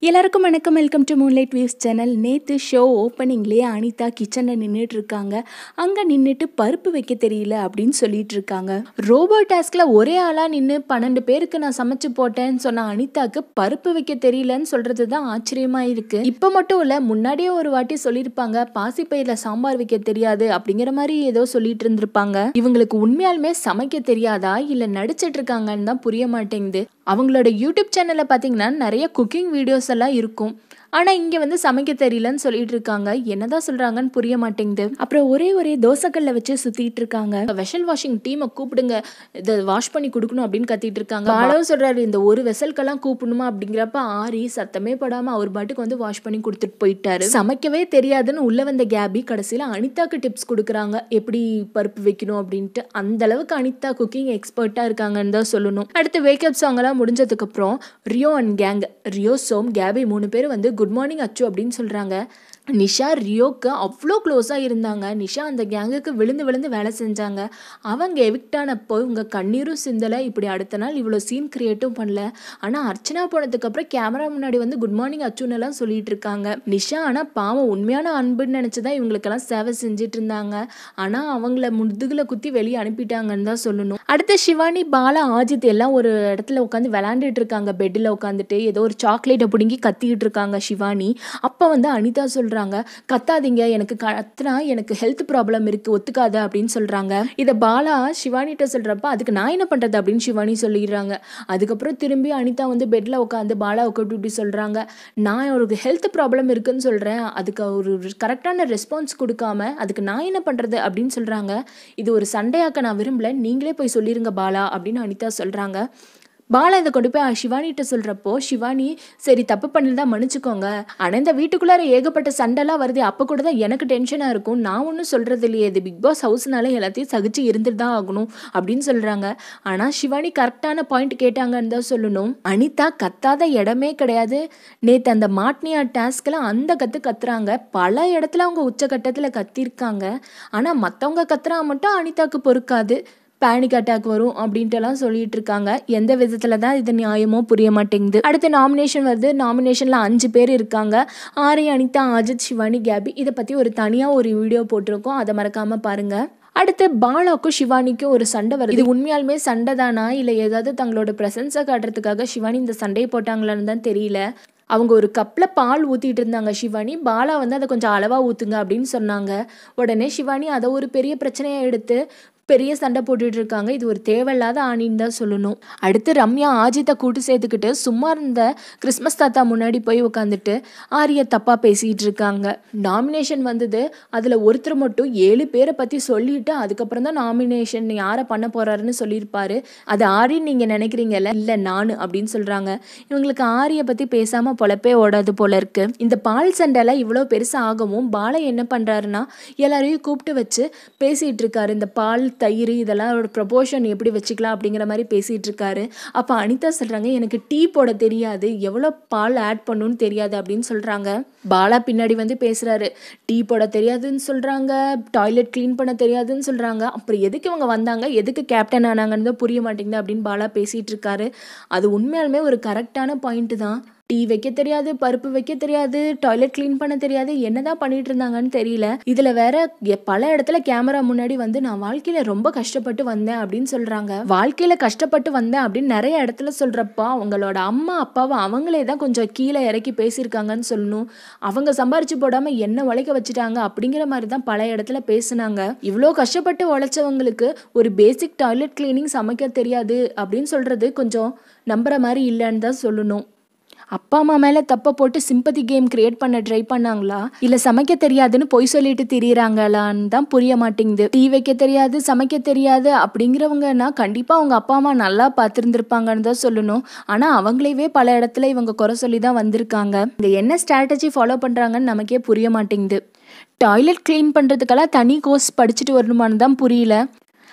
எல்லாருக்கும் வணக்கம். Welcome to moonlight views channel. நேற்று ஷோ ஓப்பனிங்லேயே அனிதா கிச்சனில் நின்றுட்டு இருக்காங்க. அங்கே நின்றுட்டு பருப்பு வைக்க தெரியல அப்படின்னு சொல்லிட்டு இருக்காங்க. ரோபோ டாஸ்கில் ஒரே ஆளாக நின்று 12 பேருக்கு நான் சமைச்சு போட்டேன்னு சொன்ன அனிதாக்கு பருப்பு வைக்க தெரியலன்னு சொல்கிறது தான் ஆச்சரியமாக இருக்குது. இப்போ மட்டும் இல்லை, முன்னாடியே ஒரு வாட்டி சொல்லியிருப்பாங்க பாசிப்பயிரில் சாம்பார் வைக்க தெரியாது அப்படிங்கிற மாதிரி ஏதோ சொல்லிட்டு இருந்திருப்பாங்க. இவங்களுக்கு உண்மையாலுமே சமைக்க தெரியாதா இல்லை நடிச்சிட்டு இருக்காங்கன்னு தான் புரிய மாட்டேங்குது. அவங்களோட யூடியூப் சேனலில் பார்த்தீங்கன்னா நிறைய குக்கிங் வீடியோஸ் எல்லாம் இருக்கும். ஆனால் இங்கே வந்து சமைக்க தெரியலன்னு சொல்லிட்டு இருக்காங்க. என்னதான் சொல்கிறாங்கன்னு புரிய மாட்டேங்குது. அப்புறம் ஒரே தோசைக்கல்ல வச்சு சுற்றிட்டு இருக்காங்க. வெசல் வாஷிங் டீமை கூப்பிடுங்க, இதை வாஷ் பண்ணி கொடுக்கணும் அப்படின்னு கத்திட்டு இருக்காங்க. பாலாவும் சொல்கிறாரு இந்த ஒரு வெசல்கெல்லாம் கூப்பிடணுமா அப்படிங்கிறப்ப ஆரி சத்தமே படாமல் அவர் பாட்டுக்கு வந்து வாஷ் பண்ணி கொடுத்துட்டு போயிட்டாரு. சமைக்கவே தெரியாதுன்னு உள்ள வந்த கேபி கடைசியில் அனிதாக்கு டிப்ஸ் கொடுக்குறாங்க எப்படி பருப்பு வைக்கணும் அப்படின்ட்டு. அந்த அளவுக்கு அனிதா குக்கிங் எக்ஸ்பர்ட்டாக இருக்காங்கன்னு தான் சொல்லணும். அடுத்து வேக்கப் சாங் எல்லாம் முடிஞ்சதுக்கப்புறம் ரியோ அண்ட் கேங், ரியோ, சோம், கேபி 3 பேர் வந்து குட் மார்னிங் அச்சு அப்படின்னு சொல்கிறாங்க. நிஷா ரியோக்கு அவ்வளோ க்ளோஸாக இருந்தாங்க. நிஷா அந்த கேங்குக்கு விழுந்து வேலை செஞ்சாங்க. அவங்க எவிக்ட் ஆனப்போ இவங்க கண்ணீரும் சிந்தலை. இப்படி அடுத்த நாள் இவ்வளோ சீன் கிரியேட்டும் பண்ணல. ஆனால் அர்ச்சனா போனதுக்கப்புறம் கேமரா முன்னாடி வந்து குட் மார்னிங் அச்சுன்னு எல்லாம் சொல்லிட்டு இருக்காங்க. நிஷா ஆனால் பாவம் உண்மையான அன்புன்னு நினச்சி தான் இவங்களுக்கெல்லாம் சேவை செஞ்சுட்டு இருந்தாங்க. ஆனால் அவங்கள முதுகில் குத்தி வெளியே அனுப்பிட்டாங்கன்னு தான் சொல்லணும். அடுத்து சிவானி, பாலா, ஆஜித் எல்லாம் ஒரு இடத்துல உட்காந்து விளாண்டுட்டு இருக்காங்க. பெட்டில் உட்காந்துட்டு ஏதோ ஒரு சாக்லேட்டை பிடுங்கி கத்திக்கிட்டு இருக்காங்க சிவானி. அப்போ வந்து அனிதா சொல்கிறாங்க கத்தாதீங்க, எனக்கு கத்துனா எனக்கு ஹெல்த் ப்ராப்ளம் இருக்குது, ஒத்துக்காத அப்படின்னு சொல்கிறாங்க. இதை பாலா சிவானிகிட்ட சொல்கிறப்ப அதுக்கு நான் என்ன பண்ணுறது அப்படின்னு சிவானி சொல்லிடுறாங்க. அதுக்கப்புறம் திரும்பி அனிதா வந்து பெட்டில் உட்காந்து பாலா உட்காந்து இப்படி சொல்கிறாங்க, நான் ஒரு ஹெல்த் ப்ராப்ளம் இருக்குன்னு சொல்கிறேன், அதுக்கு ஒரு கரெக்டான ரெஸ்பான்ஸ் கொடுக்காம அதுக்கு நான் என்ன பண்ணுறது அப்படின்னு சொல்கிறாங்க. இது ஒரு சண்டையாக்க நான் விரும்பல, நீங்களே போய் சொல்லிடுங்க பாலா அப்படின்னு அனிதா சொல்கிறாங்க. பாலா இதை கொண்டு போய் சிவானிகிட்ட சொல்கிறப்போ சிவானி சரி தப்பு பண்ணிதான் மன்னிச்சுக்கோங்க, ஆனால் இந்த வீட்டுக்குள்ளார ஏகப்பட்ட சண்டைலாம் வருது, அப்போ கூட தான் எனக்கு டென்ஷனாக இருக்கும், நான் ஒன்றும் சொல்கிறது இல்லையே, இது பிக் பாஸ் ஹவுஸ்னால எல்லாத்தையும் சகிச்சு இருந்துட்டு தான் ஆகணும் அப்படின்னு சொல்கிறாங்க. ஆனால் சிவானி கரெக்டான பாயிண்ட் கேட்டாங்கன்னு தான் சொல்லணும். அனிதா கத்தாத இடமே கிடையாது. நேற்று அந்த மாட்னியா டாஸ்கில் அந்த கத்துறாங்க. பல இடத்துல அவங்க உச்சக்கட்டத்தில் கத்திருக்காங்க. ஆனால் மற்றவங்க கத்துறா மட்டும் அனிதாக்கு பொறுக்காது, பேனிக் அட்டாக் வரும் அப்படின்ட்டுலாம் சொல்லிட்டு இருக்காங்க. எந்த விதத்தில் தான் இது நியாயமோ புரிய மாட்டேங்குது. அடுத்து நாமினேஷன் வருது. நாமினேஷனில் 5 பேர் இருக்காங்க. ஆரி, அனிதா, அஜித், சிவானி, கேபி. இதை பற்றி தனியாக ஒரு வீடியோ போட்டிருக்கோம், அதை மறக்காமல் பாருங்கள். அடுத்து பாலாவுக்கும் சிவானிக்கும் ஒரு சண்டை வருது. இது உண்மையாலுமே சண்டை தானா இல்லை ஏதாவது தங்களோட ப்ரெசன்ஸை காட்டுறதுக்காக சிவானி இந்த சண்டையை போட்டாங்களான்னு தான் தெரியல. அவங்க ஒரு கப்பில் பால் ஊற்றிட்டு இருந்தாங்க சிவானி. பாலா வந்து அதை கொஞ்சம் அளவாக ஊற்றுங்க அப்படின்னு சொன்னாங்க. உடனே சிவானி அதை ஒரு பெரிய பிரச்சனையை எடுத்து பெரிய சண்டை போட்டுட்டு இருக்காங்க. இது ஒரு தேவையில்லாத ஆணின்னு தான் சொல்லணும். அடுத்து ரம்யா ஆஜித்தை கூட்டு சேர்த்துக்கிட்டு சும்மா இருந்த கிறிஸ்மஸ் தாத்தா முன்னாடி போய் உட்காந்துட்டு ஆரியை தப்பாக பேசிகிட்டு இருக்காங்க. நாமினேஷன் வந்தது, அதில் ஒருத்தர் மட்டும் 7 பேரை பற்றி சொல்லிட்டு அதுக்கப்புறம் தான் நாமினேஷன் யாரை பண்ண போகிறாருன்னு சொல்லியிருப்பாரு. அது ஆரின்னு நீங்கள் நினைக்கிறீங்கல்ல, இல்லை நான் அப்படின்னு சொல்கிறாங்க. இவங்களுக்கு ஆரியை பற்றி பேசாமல் பொழப்பே ஓடாது போல இருக்கு. இந்த பால் சண்டையில் இவ்வளோ பெருசாக ஆகவும் பாலா என்ன பண்ணுறாருன்னா எல்லாரையும் கூப்பிட்டு வச்சு பேசிகிட்டு இருக்காரு. இந்த பால், தயிர் இதெல்லாம் ஒரு ப்ரொபோர்ஷன் எப்படி வச்சுக்கலாம் அப்படிங்கிற மாதிரி பேசிகிட்டு இருக்காரு. அப்போ அனிதா சொல்கிறாங்க எனக்கு டீ போட தெரியாது, எவ்வளோ பால் ஆட் பண்ணணும்னு தெரியாது அப்படின்னு சொல்கிறாங்க. பாலா பின்னாடி வந்து பேசுகிறாரு, டீ போட தெரியாதுன்னு சொல்கிறாங்க, டாய்லெட் க்ளீன் பண்ண தெரியாதுன்னு சொல்கிறாங்க, அப்புறம் எதுக்கு இவங்க வந்தாங்க, எதுக்கு கேப்டன் ஆனாங்கன்னு தான் புரிய மாட்டேங்குது அப்படின்னு பாலா பேசிகிட்டு இருக்காரு. அது உண்மையாலுமே ஒரு கரெக்டான பாயிண்ட்டு தான். டீ வைக்க தெரியாது, பருப்பு வைக்க தெரியாது, டாய்லெட் க்ளீன் பண்ண தெரியாது, என்னதான் பண்ணிட்டு இருந்தாங்கன்னு தெரியல. இதில் வேற பல இடத்துல கேமரா முன்னாடி வந்து நான் வாழ்க்கையில் ரொம்ப கஷ்டப்பட்டு வந்தேன் அப்படின்னு சொல்கிறாங்க. வாழ்க்கையில் கஷ்டப்பட்டு வந்தேன் அப்படின்னு நிறைய இடத்துல சொல்கிறப்ப அவங்களோட அம்மா அப்பாவை அவங்களே தான் கொஞ்சம் கீழே இறக்கி பேசியிருக்காங்கன்னு சொல்லணும். அவங்க சம்பாரிச்சு போடாமல் என்ன உழைக்க வச்சுட்டாங்க அப்படிங்கிற மாதிரி தான் பல இடத்துல பேசுனாங்க. இவ்வளோ கஷ்டப்பட்டு உழைச்சவங்களுக்கு ஒரு பேசிக் டாய்லெட் கிளீனிங் சமைக்க தெரியாது அப்படின்னு சொல்கிறது கொஞ்சம் நம்புற மாதிரி இல்லைன்னு தான் சொல்லணும். அப்பா அம்மா மேலே தப்பை போட்டு சிம்பத்தி கேம் கிரியேட் பண்ண ட்ரை பண்ணாங்களா இல்லை சமைக்க தெரியாதுன்னு பொய் சொல்லிட்டு திரியிறாங்களான்னு தான் புரிய மாட்டேங்குது. டீ வைக்க தெரியாது, சமைக்க தெரியாது அப்படிங்கிறவங்கன்னா கண்டிப்பாக அவங்க அப்பா அம்மா நல்லா பார்த்துருந்துருப்பாங்கன்னு தான் சொல்லணும். ஆனால் அவங்களேவே பல இடத்துல இவங்க குறை சொல்லி தான் வந்திருக்காங்க. இங்கே என்ன ஸ்ட்ராட்டஜி ஃபாலோ பண்ணுறாங்கன்னு நமக்கே புரிய மாட்டேங்குது. டாய்லெட் க்ளீன் பண்ணுறதுக்கெல்லாம் தனி கோர்ஸ் படிச்சுட்டு வரணுமான்னு தான் புரியல.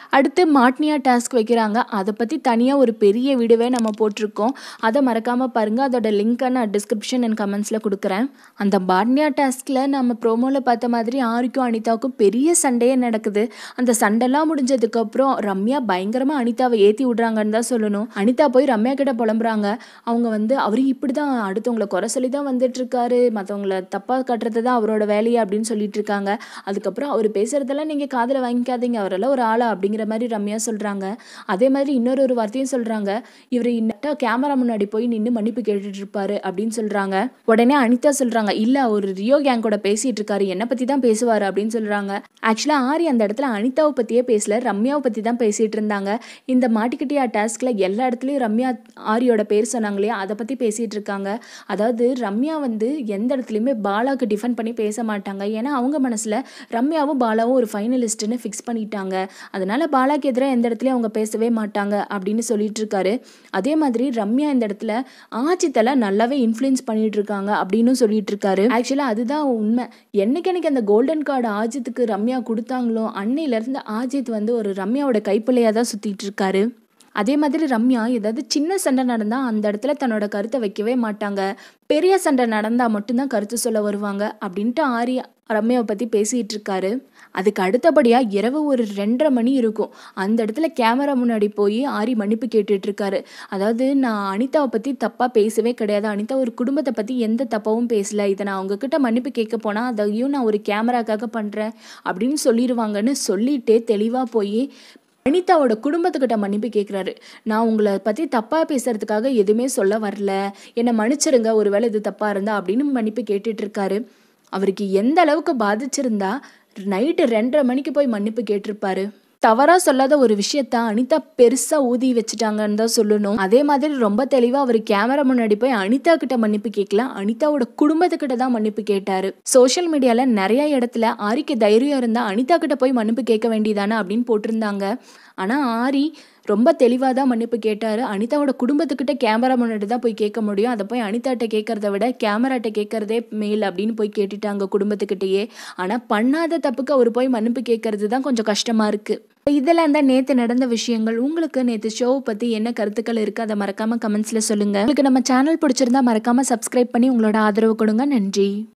அடுத்து மாட்னியா டாஸ்க் வைக்கிறாங்க. அதை பற்றி தனியாக ஒரு பெரிய வீடியோவே நம்ம போட்டிருக்கோம். அதை மறக்காமல் பாருங்கள். அதோட லிங்க்கை நான் டிஸ்கிரிப்ஷன் அண்ட் கமெண்ட்ஸில் கொடுக்குறேன். அந்த மாட்னியா டாஸ்கில் நம்ம ப்ரோமோவில் பார்த்த மாதிரி ஆரிக்கும் அனிதாவுக்கும் பெரிய சண்டையே நடக்குது. அந்த சண்டைலாம் முடிஞ்சதுக்கப்புறம் ரம்யா பயங்கரமாக அனிதாவை ஏற்றி விட்றாங்கன்னு தான் சொல்லணும். அனிதா போய் ரம்யா கிட்ட புலம்புறாங்க. அவங்க அவர் இப்படி தான் அடுத்தவங்களை குறை சொல்லி தான் வந்துட்டுருக்காரு, மற்றவங்கள தப்பாக கட்டுறது தான் அவரோட வேலையை அப்படின்னு சொல்லிட்டு இருக்காங்க. அதுக்கப்புறம் அவர் பேசுகிறதெல்லாம் நீங்கள் காதில் வாங்கிக்காதீங்க, அவரெல்லாம் ஒரு ஆளா அப்படிங்கிற மாதிரி ரம்யா சொல்கிறாங்க. அதே மாதிரி இன்னொரு வார்த்தையும் சொல்கிறாங்க, இவர் இன்னட்டா கேமரா முன்னாடி போய் நின்று மன்னிப்பு கேட்டுட்டு இருப்பாரு அப்படின்னு சொல்கிறாங்க. உடனே அனிதா சொல்கிறாங்க, இல்லை அவர் ரியோ கேங் கூட பேசிகிட்டு இருக்காரு, என்னை பற்றி தான் பேசுவார் அப்படின்னு சொல்கிறாங்க. ஆக்சுவலாக ஆரி அந்த இடத்துல அனிதாவை பற்றியே பேசல, ரம்யாவை பற்றி தான் பேசிகிட்டு இருந்தாங்க. இந்த மாட்டிக்கிட்டியா டாஸ்கில் எல்லா இடத்துலையும் ரம்யா ஆரியோட பேர் சொன்னாங்க இல்லையா, அதை பற்றி பேசிகிட்டு இருக்காங்க. அதாவது ரம்யா எந்த இடத்துலையுமே பாலாவுக்கு டிஃபெண்ட் பண்ணி பேச மாட்டாங்க. ஏன்னா அவங்க மனசில் ரம்யாவும் பாலாவும் ஒரு ஃபைனலிஸ்ட்டுன்னு ஃபிக்ஸ் பண்ணிட்டாங்க. அதனால பாலாக்கு எதிராக எந்த இடத்துலையும் அவங்க பேசவே மாட்டாங்க அப்படின்னு சொல்லிட்டு இருக்காரு. அதே மாதிரி ரம்யா இந்த இடத்துல ஆஜித்தெல்லாம் நல்லாவே இன்ஃப்ளூயன்ஸ் பண்ணிட்டு இருக்காங்க அப்படின்னு சொல்லிட்டு இருக்காரு. ஆக்சுவலாக அதுதான் உண்மை. என்னைக்கு அந்த கோல்டன் கார்டு ஆஜித்துக்கு ரம்யா கொடுத்தாங்களோ அன்னையிலேருந்து ஆஜித் ஒரு ரம்யாவோட கைப்பிள்ளையாக தான் சுற்றிட்டு இருக்காரு. அதே மாதிரி ரம்யா ஏதாவது சின்ன சண்டை நடந்தால் அந்த இடத்துல தன்னோட கருத்தை வைக்கவே மாட்டாங்க. பெரிய சண்டை நடந்தால் மட்டும்தான் கருத்து சொல்ல வருவாங்க அப்படின்ட்டு ஆரி ரம்யாவை பற்றி பேசிகிட்டு இருக்காரு. அதுக்கு அடுத்தபடியாக இரவு ஒரு 2:30 மணி இருக்கும். அந்த இடத்துல கேமரா முன்னாடி போய் ஆரி மன்னிப்பு கேட்டுட்டு இருக்காரு. அதாவது, நான் அனிதாவை பற்றி தப்பாக பேசவே கிடையாது, அனிதா ஒரு குடும்பத்தை பற்றி எந்த தப்பாவும் பேசலை, இதை நான் அவங்கக்கிட்ட மன்னிப்பு கேட்க போனால் அதையும் நான் ஒரு கேமராக்காக பண்ணுறேன் அப்படின்னு சொல்லிடுவாங்கன்னு சொல்லிட்டே தெளிவாக போய் அனிதாவோட குடும்பத்துக்கிட்ட மன்னிப்பு கேட்குறாரு. நான் உங்களை பற்றி தப்பாக பேசுறதுக்காக எதுவுமே சொல்ல வரல, என்னை மன்னிச்சிருங்க ஒருவேளை இது தப்பாக இருந்தா அப்படின்னு மன்னிப்பு கேட்டுட்டு இருக்காரு. அவருக்கு எந்த அளவுக்கு பாதிச்சிருந்தா நைட்டு 2:30 மணிக்கு போய் மன்னிப்பு கேட்டிருப்பாரு. தவறாக சொல்லாத ஒரு விஷயத்த அனிதா பெருசாக ஊதி வச்சுட்டாங்கன்னு தான் சொல்லணும். அதே மாதிரி ரொம்ப தெளிவாக அவர் கேமரா முன்னாடி போய் அனிதா கிட்ட மன்னிப்பு கேட்கல, அனிதாவோட குடும்பத்துக்கிட்ட தான் மன்னிப்பு கேட்டாரு. சோஷியல் மீடியாவில் நிறைய இடத்துல ஆரிக்கு தைரியம் இருந்தால் அனிதா கிட்ட போய் மன்னிப்பு கேட்க வேண்டியதானே அப்படின்னு போட்டிருந்தாங்க. ஆனால் ஆரி ரொம்ப தெளிவாக தான் மன்னிப்பு கேட்டார். அனிதாவோட குடும்பத்துக்கிட்ட கேமரா முன்னாடி தான் போய் கேட்க முடியும், அதை போய் அனிதாட்ட கேட்கறத விட கேமராட்ட கேட்கறதே மேல் அப்படின்னு போய் கேட்டுட்டாங்க குடும்பத்துக்கிட்டேயே. ஆனால் பண்ணாத தப்புக்கு அவர் போய் மன்னிப்பு கேட்கறது தான் கொஞ்சம் கஷ்டமாக இருக்குது. இதெல்லாம் தான் நேற்று நடந்த விஷயங்கள். உங்களுக்கு நேற்று ஷோவை பற்றி என்ன கருத்துக்கள் இருக்குது அதை மறக்காமல் கமெண்ட்ஸில் சொல்லுங்கள். உங்களுக்கு நம்ம சேனல் பிடிச்சிருந்தா மறக்காமல் சப்ஸ்கிரைப் பண்ணி உங்களோட ஆதரவு கொடுங்க. நன்றி.